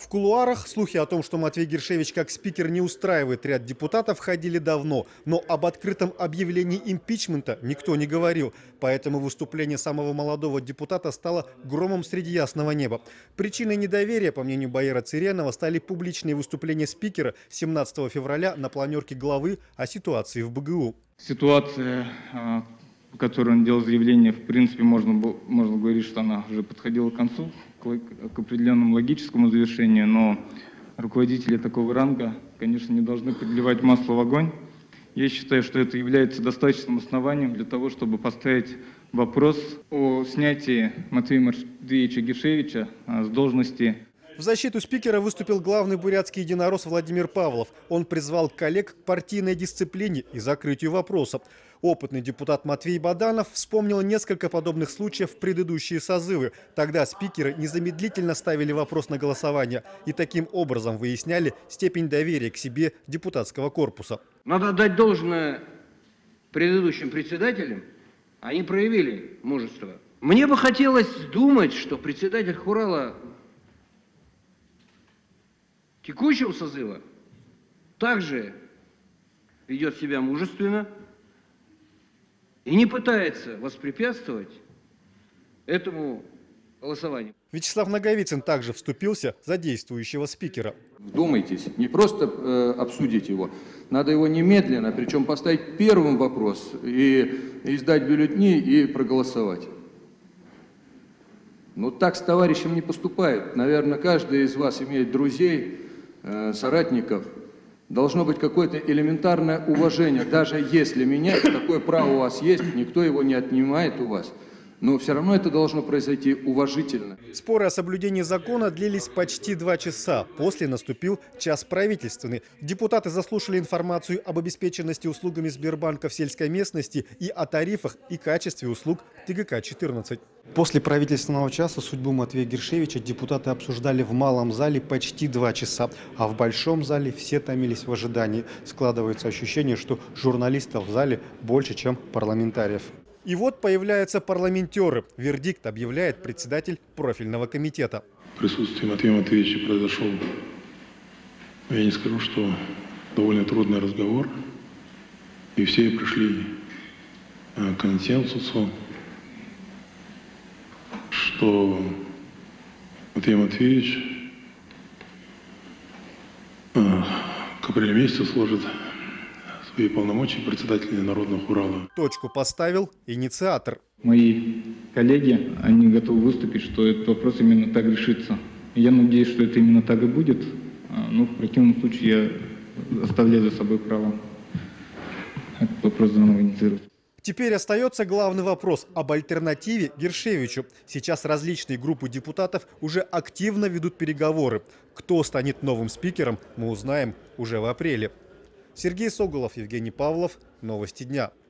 В кулуарах слухи о том, что Матвей Гершевич как спикер не устраивает ряд депутатов, ходили давно. Но об открытом объявлении импичмента никто не говорил. Поэтому выступление самого молодого депутата стало громом среди ясного неба. Причиной недоверия, по мнению Баира Циренова, стали публичные выступления спикера 17 февраля на планерке главы о ситуации в БГУ. Ситуация, по которой он делал заявление, в принципе, можно говорить, что она уже подходила к концу, к определенному логическому завершению, но руководители такого ранга, конечно, не должны подливать масло в огонь. Я считаю, что это является достаточным основанием для того, чтобы поставить вопрос о снятии Матвея Матвеевича Гершевича с должности. В защиту спикера выступил главный бурятский единорос Владимир Павлов. Он призвал коллег к партийной дисциплине и закрытию вопросов. Опытный депутат Матвей Баданов вспомнил несколько подобных случаев в предыдущие созывы. Тогда спикеры незамедлительно ставили вопрос на голосование и таким образом выясняли степень доверия к себе депутатского корпуса. Надо отдать должное предыдущим председателям. Они проявили мужество. Мне бы хотелось думать, что председатель Хурала текущего созыва также ведет себя мужественно и не пытается воспрепятствовать этому голосованию. Вячеслав Наговицын также вступился за действующего спикера. Вдумайтесь, не просто обсудить его, надо его немедленно, причем поставить первым вопрос и издать бюллетени и проголосовать. Но так с товарищем не поступает. Наверное, каждый из вас имеет друзей, соратников. Должно быть какое-то элементарное уважение. Даже если менять, такое право у вас есть, никто его не отнимает у вас. Но все равно это должно произойти уважительно. Споры о соблюдении закона длились почти 2 часа. После наступил час правительственный. Депутаты заслушали информацию об обеспеченности услугами Сбербанка в сельской местности и о тарифах и качестве услуг ТГК-14. После правительственного часа судьбу Матвея Гершевича депутаты обсуждали в малом зале почти 2 часа. А в большом зале все томились в ожидании. Складывается ощущение, что журналистов в зале больше, чем парламентариев. И вот появляются парламентеры. Вердикт объявляет председатель профильного комитета. В присутствии Матвея Матвеевича произошел, я не скажу, что довольно трудный разговор. И все пришли к консенсусу, что Матвей Матвеевич к апрелю месяцу сложит свои полномочия председателя Народного Хурала. Точку поставил инициатор. Мои коллеги, они готовы выступить, что этот вопрос именно так решится. Я надеюсь, что это именно так и будет. Но в противном случае я оставляю за собой право этот вопрос заново инициировать. Теперь остается главный вопрос об альтернативе Гершевичу. Сейчас различные группы депутатов уже активно ведут переговоры. Кто станет новым спикером, мы узнаем уже в апреле. Сергей Соголов, Евгений Павлов. Новости дня.